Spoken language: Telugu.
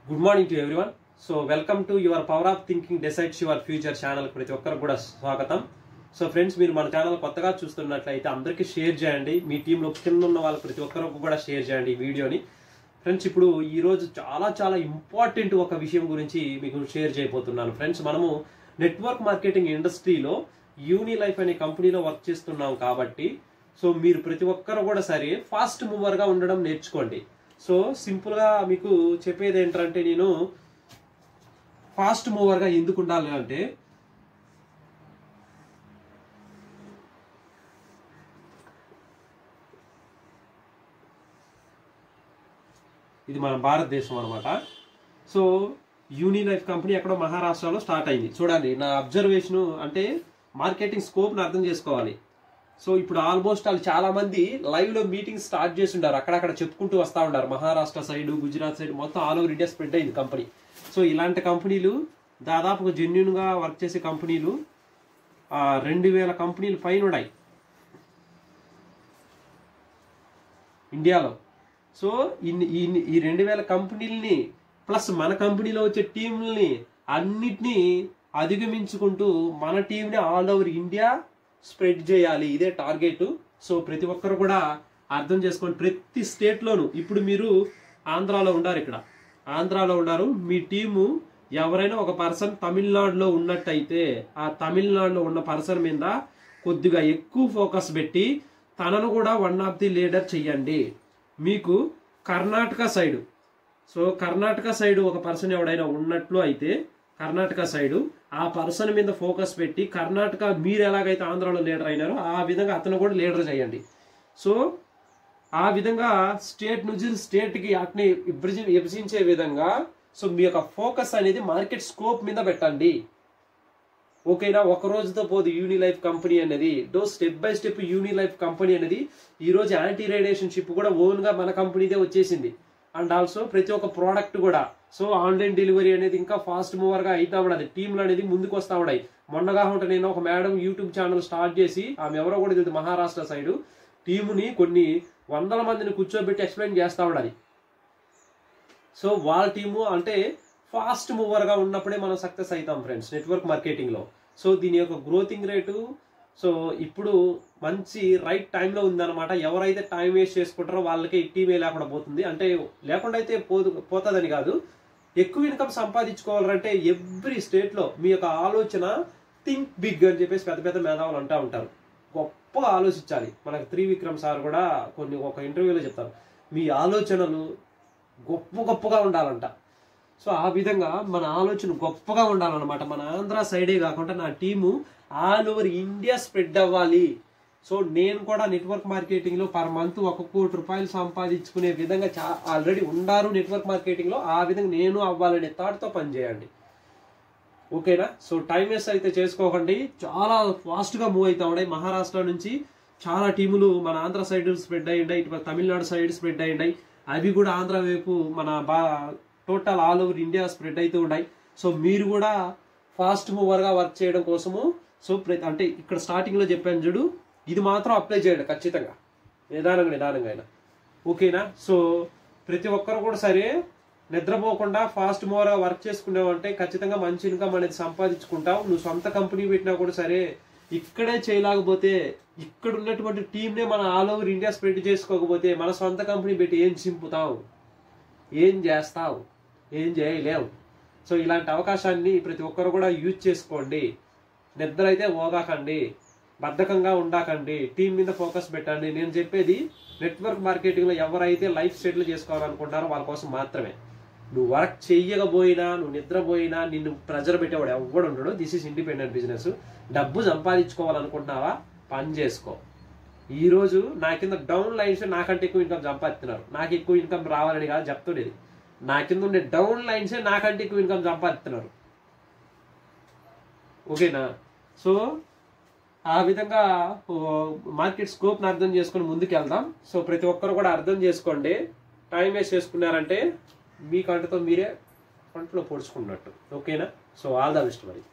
Good morning to everyone. So welcome to your Power of Thinking Decides Your Future channel. ప్రతి ఒక్కరు కూడా స్వాగతం. సో ఫ్రెండ్స్, మీరు మన ఛానల్ కొత్తగా చూస్తున్నట్లయితే అందరికీ షేర్ చేయండి. మీ టీంలో కింద ఉన్న వాళ్ళ ప్రతి ఒక్కరికి కూడా షేర్ చేయండి ఈ వీడియోని. ఫ్రెండ్స్, ఇప్పుడు ఈ రోజు చాలా ఇంపార్టెంట్ ఒక విషయం గురించి మీకు షేర్ చేయబోతున్నాను. ఫ్రెండ్స్, మనము నెట్వర్క్ మార్కెటింగ్ ఇండస్ట్రీలో యూనిలైఫ్ అనే కంపెనీలో వర్క్ చేస్తున్నాం కాబట్టి సో మీరు ప్రతి ఒక్కరు కూడా సరే ఫాస్ట్ మూవర్గా ఉండడం నేర్చుకోండి. సో సింపుల్గా మీకు చెప్పేది ఏంటంటే, నేను ఫాస్ట్ మూవర్గా ఎందుకు ఉండాలి అంటే, ఇది మన భారతదేశం అనమాట. సో యూనిలైఫ్ కంపెనీ ఎక్కడో మహారాష్ట్రలో స్టార్ట్ అయింది. చూడండి, నా అబ్జర్వేషన్ అంటే మార్కెటింగ్ స్కోప్ని అర్థం చేసుకోవాలి. సో ఇప్పుడు ఆల్మోస్ట్ వాళ్ళు చాలా మంది లైవ్ లో మీటింగ్ స్టార్ట్ చేసి ఉండారు, అక్కడక్కడ చెప్పుకుంటూ వస్తూ ఉన్నారు. మహారాష్ట్ర సైడ్, గుజరాత్ సైడ్ మొత్తం ఆల్ ఓవర్ ఇండియా స్ప్రెడ్ అయింది కంపెనీ. సో ఇలాంటి కంపెనీలు దాదాపుగా జెన్యున్ గా వర్క్ చేసే కంపెనీలు 2000 కంపెనీలు పైన ఉన్నాయి ఇండియాలో. సో ఈ 2000 కంపెనీలని ప్లస్ మన కంపెనీలో వచ్చే టీంలని అన్నిటినీ అధిగమించుకుంటూ మన టీంని ఆల్ ఓవర్ ఇండియా స్ప్రెడ్ చేయాలి. ఇదే టార్గెట్. సో ప్రతి ఒక్కరు కూడా అర్థం చేసుకోండి. ప్రతి స్టేట్లోనూ ఇప్పుడు మీరు ఆంధ్రాలో ఉన్నారు, ఇక్కడ ఆంధ్రాలో ఉన్నారు, మీ టీము ఎవరైనా ఒక పర్సన్ తమిళనాడులో ఉన్నట్టయితే ఆ తమిళనాడులో ఉన్న పర్సన్ మీద కొద్దిగా ఎక్కువ ఫోకస్ పెట్టి తనను కూడా వన్ ఆఫ్ ది లీడర్ చెయ్యండి. మీకు Karnataka side, so Karnataka side ఒక పర్సన్ ఎవడైనా ఉన్నట్లు అయితే కర్ణాటక సైడు ఆ పర్సన్ మీద ఫోకస్ పెట్టి కర్ణాటక మీరు ఎలాగైతే ఆంధ్రాలో లీడర్ అయినారో ఆ విధంగా అతను కూడా లీడర్ చేయండి. సో ఆ విధంగా స్టేట్ నుంచి స్టేట్కి అట్ని విభజించే విధంగా సో మీ యొక్క ఫోకస్ అనేది మార్కెట్ స్కోప్ మీద పెట్టండి. ఓకేనా? ఒక రోజుతో పోదు యూనిలైఫ్ కంపెనీ అనేది. Step by step Unilife company అనేది ఈరోజు యాంటీ రేడియేషన్ షిప్ కూడా ఓన్గా మన కంపెనీదే వచ్చేసింది. అండ్ ఆల్సో ప్రతి ఒక్క ప్రోడక్ట్ కూడా సో ఆన్లైన్ డెలివరీ అనేది ఇంకా ఫాస్ట్ మూవర్గా అవుతా ఉన్నది. టీంలు అనేది ముందుకు వస్తూ ఉన్నాయి. మొన్నగా ఉంటే నేను ఒక మేడం యూట్యూబ్ ఛానల్ స్టార్ట్ చేసి, ఆమె ఎవరో కూడా తెలియదు, మహారాష్ట్ర సైడు టీముని కొన్ని 100 మందిని కూర్చోబెట్టి ఎక్స్ప్లెయిన్ చేస్తూ ఉండాలి. సో వాళ్ళ టీము అంటే ఫాస్ట్ మూవర్గా ఉన్నప్పుడే మనం సక్సెస్ అవుతాం ఫ్రెండ్స్ నెట్వర్క్ మార్కెటింగ్లో. సో దీని యొక్క గ్రోతింగ్ రేటు సో ఇప్పుడు మంచి రైట్ టైంలో ఉందన్నమాట. ఎవరైతే టైం వేస్ట్ చేసుకుంటారో వాళ్ళకి టీమే లేకుండా పోతుంది. అంటే లేకుండా అయితే పోతుందని కాదు, ఎక్కువ ఇన్కమ్ సంపాదించుకోవాలంటే ఎవ్రీ స్టేట్లో మీ యొక్క ఆలోచన థింక్ బిగ్ అని చెప్పేసి పెద్ద పెద్ద మేధావులు అంటూ ఉంటారు. గొప్పగా ఆలోచించాలి. మనకు త్రివిక్రమ్ సార్ కూడా ఒక ఇంటర్వ్యూలో చెప్తారు, మీ ఆలోచనలు గొప్పగా ఉండాలంట. సో ఆ విధంగా మన ఆలోచన గొప్పగా ఉండాలన్నమాట. మన ఆంధ్ర సైడే కాకుండా నా team all over India spread అవ్వాలి. సో నేను కూడా నెట్వర్క్ మార్కెటింగ్లో పర్ మంత్ 1 కోటి రూపాయలు సంపాదించుకునే విధంగా ఆల్రెడీ ఉన్నారు నెట్వర్క్ మార్కెటింగ్లో. ఆ విధంగా నేను అవ్వాలనే థాట్తో పనిచేయండి. ఓకేనా? సో టైం వేస్ట్ అయితే చేసుకోకండి. చాలా ఫాస్ట్గా మూవ్ అవుతా ఉన్నాయి. మహారాష్ట్ర నుంచి చాలా టీములు మన ఆంధ్ర సైడ్ స్ప్రెడ్ అయ్యిండాయి, ఇటు తమిళనాడు సైడ్ స్ప్రెడ్ అయ్యిండాయి. అవి కూడా ఆంధ్ర వైపు మన total all over India spread అవుతూ ఉన్నాయి. సో మీరు కూడా ఫాస్ట్ మూవర్గా వర్క్ చేయడం కోసము సో అంటే ఇక్కడ స్టార్టింగ్లో చెప్పాను చూడు, ఇది మాత్రం అప్లై చేయండి ఖచ్చితంగా, నిదానంగా అయినా. ఓకేనా? సో ప్రతి ఒక్కరు కూడా సరే నిద్రపోకుండా ఫాస్ట్ మూవర్గా వర్క్ చేసుకున్నావంటే ఖచ్చితంగా మంచి ఇన్కమ్ అనేది సంపాదించుకుంటావు. నువ్వు సొంత కంపెనీ పెట్టినా కూడా సరే ఇక్కడే చేయలేకపోతే, ఇక్కడ ఉన్నటువంటి టీంనే మన ఆల్ ఓవర్ ఇండియా స్ప్రెడ్ చేసుకోకపోతే మన సొంత కంపెనీ పెట్టి ఏం చింపుతావు, ఏం చేస్తావు, ఏం చేయలేవు. సో ఇలాంటి అవకాశాన్ని ప్రతి ఒక్కరు కూడా యూజ్ చేసుకోండి. నిద్ర అయితే పోగాకండి, బద్ధకంగా ఉండకండి, టీం మీద ఫోకస్ పెట్టండి. నేను చెప్పేది నెట్వర్క్ మార్కెటింగ్లో ఎవరైతే లైఫ్ సెటిల్ చేసుకోవాలనుకుంటారో వాళ్ళ కోసం మాత్రమే. నువ్వు వర్క్ చెయ్యకపోయినా, నువ్వు నిద్రపోయినా నిన్ను ప్రెజర్ పెట్టేవాడు ఎవడు ఉండడు. This is independent business. డబ్బు సంపాదించుకోవాలనుకుంటున్నావా, పని చేసుకో. ఈరోజు నా కింద డౌన్ లైన్స్ నాకంటే ఎక్కువ ఇన్కమ్ సంపాదిస్తున్నారు. నాకు ఎక్కువ ఇన్కమ్ రావాలని కాదు చెప్తుండేది, నా కింద ఉండే డౌన్ లైన్సే నాకంటే ఎక్కువ ఇన్కమ్ సంపాదిస్తున్నారు. ఓకేనా? సో ఆ విధంగా మార్కెట్ స్కోప్ని అర్థం చేసుకుని ముందుకు వెళ్దాం. సో ప్రతి ఒక్కరు కూడా అర్థం చేసుకోండి. టైం వేస్ట్ చేసుకున్నారంటే మీ కంటతో మీరే కంట్లో పొడుచుకున్నట్టు. ఓకేనా? సో ఆల్ ద బెస్ట్ మరి.